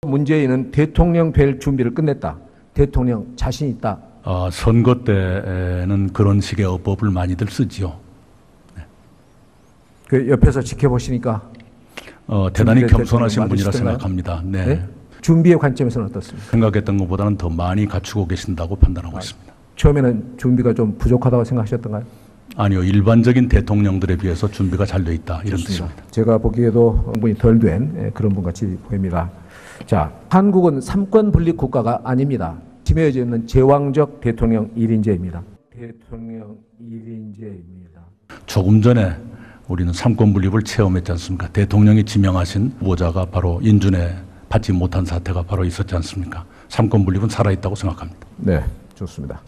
문재인은 대통령 될 준비를 끝냈다. 대통령 자신 있다. 선거 때는 그런 식의 어법을 많이들 쓰지요. 네. 그 옆에서 지켜보시니까 대단히 겸손하신 분이라 생각합니다. 네. 네? 준비의 관점에서는 어떻습니까? 생각했던 것보다는 더 많이 갖추고 계신다고 판단하고 있습니다. 처음에는 준비가 좀 부족하다고 생각하셨던가요? 아니요. 일반적인 대통령들에 비해서 준비가 잘 돼 있다. 이런 좋습니다. 뜻입니다. 제가 보기에도 분이 덜 된 그런 분 같이 보입니다. 자, 한국은 삼권 분립 국가가 아닙니다. 심해져 있는 제왕적 대통령 1인제입니다. 대통령 1인제입니다. 조금 전에 우리는 삼권 분립을 체험했지 않습니까? 대통령이 지명하신 후보자가 바로 인준에 받지 못한 사태가 바로 있었지 않습니까? 삼권 분립은 살아있다고 생각합니다. 네, 좋습니다.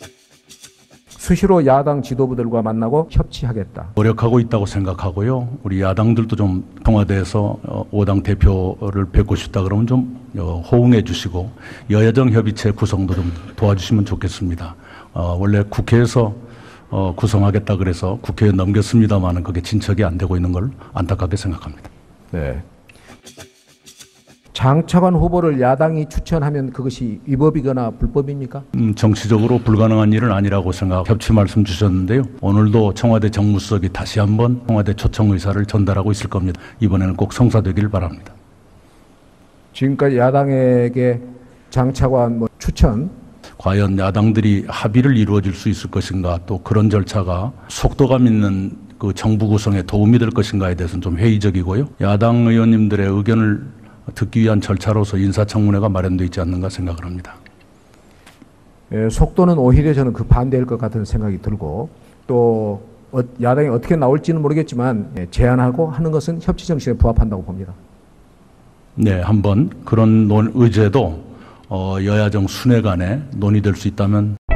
수시로 야당 지도부들과 만나고 협치하겠다. 노력하고 있다고 생각하고요. 우리 야당들도 좀 청와대에서 5당 대표를 뵙고 싶다 그러면 좀 호응해 주시고 여야정 협의체 구성도 좀 도와주시면 좋겠습니다. 원래 국회에서 구성하겠다 그래서 국회에 넘겼습니다만은 그게 진척이 안 되고 있는 걸 안타깝게 생각합니다. 네. 장차관 후보를 야당이 추천하면 그것이 위법이거나 불법입니까? 정치적으로 불가능한 일은 아니라고 생각 협치 말씀 주셨는데요. 오늘도 청와대 정무수석이 다시 한번 청와대 초청 의사를 전달하고 있을 겁니다. 이번에는 꼭 성사되길 바랍니다. 지금까지 야당에게 장차관 추천 과연 야당들이 합의를 이루어질 수 있을 것인가 또 그런 절차가 속도감 있는 그 정부 구성에 도움이 될 것인가에 대해서는 좀 회의적이고요. 야당 의원님들의 의견을 듣기 위한 절차로서 인사청문회가 마련되어 있지 않는가 생각을 합니다. 속도는 오히려 저는 그 반대일 것 같은 생각이 들고 또 야당이 어떻게 나올지는 모르겠지만 제안하고 하는 것은 협치 정신에 부합한다고 봅니다. 네, 한번 그런 의제도 여야정 순회 간에 논의될 수 있다면